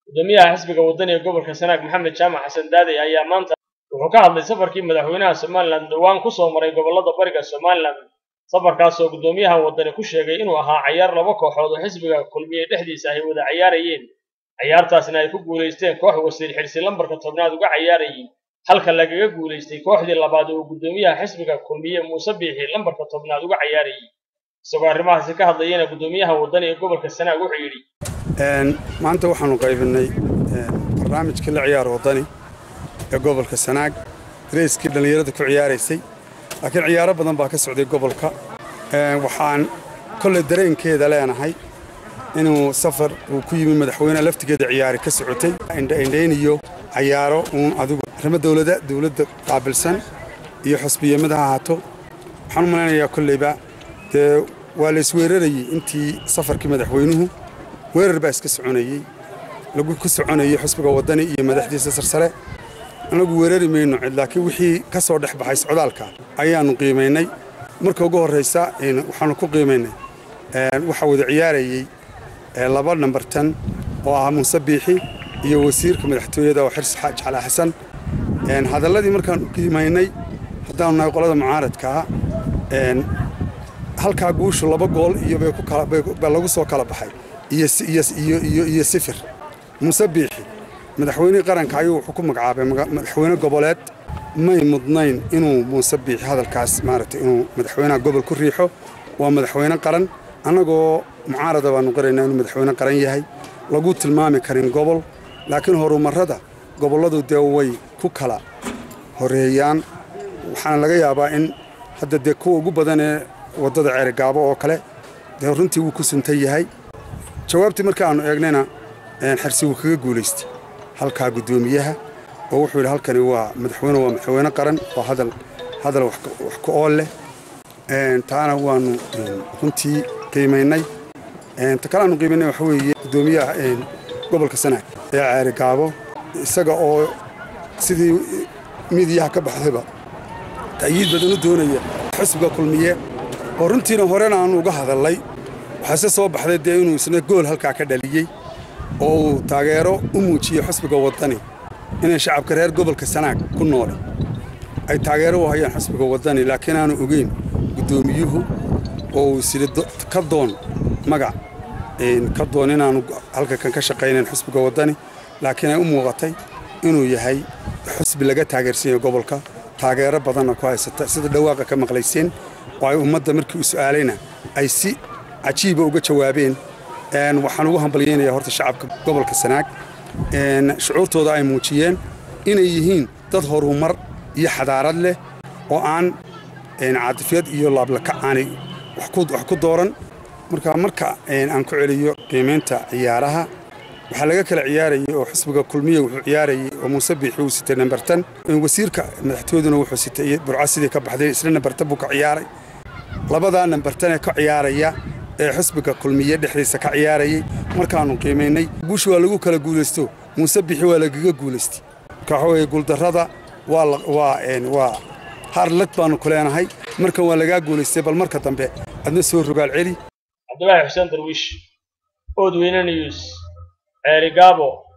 gudoomiyaha xisbiga wadani ee gobolka Sanaag Maxamed Jaamac Xasan Daade ayaa maanta wuxuu ka hadlay safarkii madaxweynaha Somaliland dhawaan ku soo maray gobolada bariga Somaliland safarkaas oo gudoomiyaha wadani ku sheegay inuu ahaa ciyaar laba kooxood oo xisbiga kulmiye dhexdiisa ay wada ciyaarayeen ciyaartaasna ay ku guuleysteen koox wasiir xirsi lambarka 10aad uga ciyaarayay halka lagaga guuleystay kooxdii labaad oo gudoomiyaha xisbiga kulmiye Muuse Biixi lambarka 10aad uga ciyaarayay isagoo arrimahaasi ka hadlayna gudoomiyaha wadani ee gobolka Sanaag wuxuu yiri maanta waxaanu qaybinay barnaamijka la ciyaar wadani ee gobolka Sanaag reeskii dhalinyarada ku ciyaaraysay laakiin ciyaaro badan baa ka socday gobolka waxaan kulli dareenkeeda leenahay inuu safar uu ku yimi madaxweynaha laftigeeda ciyaari ka socotay indheeniyo ciyaaro adigu arrimo dawladda qaabilsan iyo xisbiyada haato waxaan u maleynayaa kulliba waa la isweerarayay intii safarkii madaxweynuhu weerar baa iska soconayay lagu ku soconayay xisbiga wadani iyo madaxdiisa sarsare anagu weerari mayno laakiin wixii ka soo dhex baxay socdaalka ayaanu qiimeynay marka ugu horeysa waxaanu ku qiimeynay waxa wada ciyaarayay laba number 10 oo ah Muuse Biixi iyo wasiirka madaxtooyada oo Xirsi Xaaj Xasan hadalladii markaan qiimeynay hadaan nahay qolada mucaaradka halka guushu laba gool iyo bay ku kala lagu soo kala baxay iyo sifir Muuse Biixi madaxweynaha qaranka ayuu wuxuu ku magacaabay madaxweyne goboleed may mudnayn inuu Muuse Biixi hadalkaas maartay inuu madaxweynaha gobol ku riixo waa madaxweyne qaran anagoo mucaarada baan qareynaa inuu madaxweyne qaran yahay lagu tilmaami karin gobol laakiin horumarada goboladu way ku kala horeeyaan waxaan laga yaabaa in hadda kuwa ugu badan ee wadada Ceerigaabo oo kale runtii uu ku suntan yahay jawaabtii marka aanu eegnayna xirsi uu kaga guuleystay halka gudoomiyaha oo wuxuu yiri halkani waa madaxweyne qaran oo hadal wax ku ool leh taana waanu runtii qiimeynay takalaanu qiimeynay waxa weeye gudoomiyaha gobolka Sanaag ee Ceerigaabo isaga oo sidii midiyaha ka baxdayba taayid badan u doonaya xisbiga kulmiye oo runtiina horena aan uga hadalay waxa soo baxday inuu isna gool halka ka dhaliyay oo taageero u muujiyo xisbiga wadani in shacabka reer gobolka Sanaag ku nool ay taageero u hayaan xisbiga wadani laakiin aanu ogeyn gudoomiyuhu oo sida ka doon magac ka doon inaanu halka kan ka shaqeyneen xisbiga wadani laakiin ay u muuqatay inuu yahay xisbi laga taageersiyo gobolka taageero badan ku haysata sida dhawaaqa ka maqlayseen oo ay ummadda markii uu su'aalayna ay si cajiib uga jawaabeen waxaan ugu hambalyeynaya horta shacabka gobolka Sanaag shucuurtooda ay muujiyeen inay yihiin dad horumar iyo xadaarad leh oo aan caadifiyad iyo laablaka aanay wax ku dooran marka aan ku celiyo qiimeynta ciyaaraha waxa laga kala ciyaarayay oo xisbiga kulmiye wuxuu ciyaarayay oo Muuse Biixi uu sitay number 10 wasiirka madaxtooyaduna wuxuu sitay burcasidii ka baxday isla number 10 buu ka ciyaaray labada number 10 ka ciyaaraya ee xisbiga kulmiye dhexdiisa ka ciyaarayay markaanu qiimeynay guushu waa lagu kala guuleysto Muuse Biixi waa lagaga guuleystay ka hooyay guuldarrada waa harlad baanu kuleenahay markan waa laga guuleystay bal marka dambe adna soo rogaal celi Abdullahi Xuseen Darwiish Odweyne News Ceerigaabo